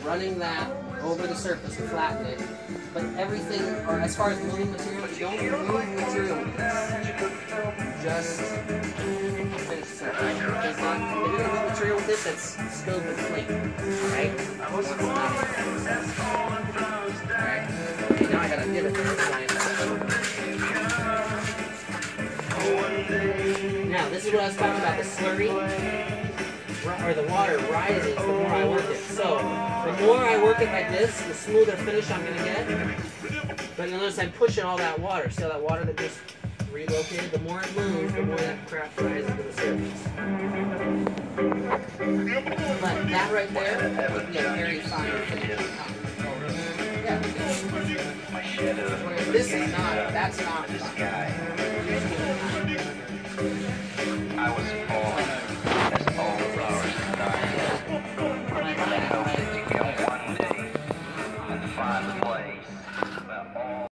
running that over the surface to flatten it. But everything, or as far as moving material, you don't move material with this. Just finish the surface. If you're going to move material with this, that's stove and flame. Alright? Alright? Okay, now I gotta get it there. Now, this is what I was talking about, the slurry. Or the water rises the more I work it. So, the more I work it like this, the smoother finish I'm going to get. But you'll notice I'm pushing all that water. See all that water that just relocated? The more it moves, the more that crap rises to the surface. But that right there would be a very fine finish. Yeah. Whereas this is not, that's not fine. I was born as all flowers die. I hope that you come one day and find the place where all